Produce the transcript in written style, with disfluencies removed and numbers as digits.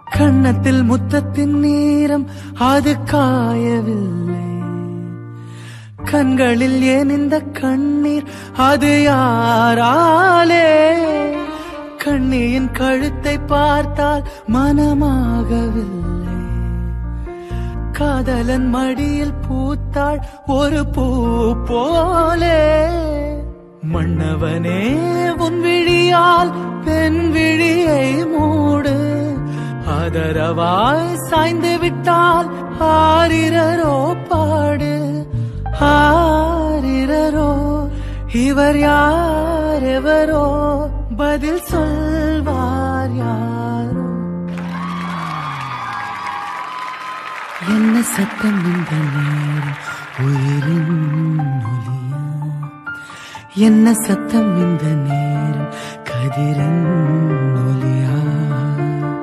கன்னத்தில் முத்தத்தின் நீரம் அது காயவில்லை. கண்களில் ஏன் இந்த கண்ணீர் அது யாராலே? கண்ணியின் கழுத்தை பார்த்தால் மனமாகவில்லை. காதலன் மடியில் பூத்தாள் ஒரு பூ போலே. மன்னவனே உன் விழியால் பெண் விழியை மூடு. ஆதரவாய் சாய்ந்து விட்டால் ஆரிரரோ பாடு. ஆரிரரோ இவர் யார் எவரோ பதில் சொல்வார் யாரோ. என்ன சத்தம் இந்த நேரம் உயிரின் ஒலியா? என்ன சத்தம் இந்த நேரம் கதிரின் ஒலியா?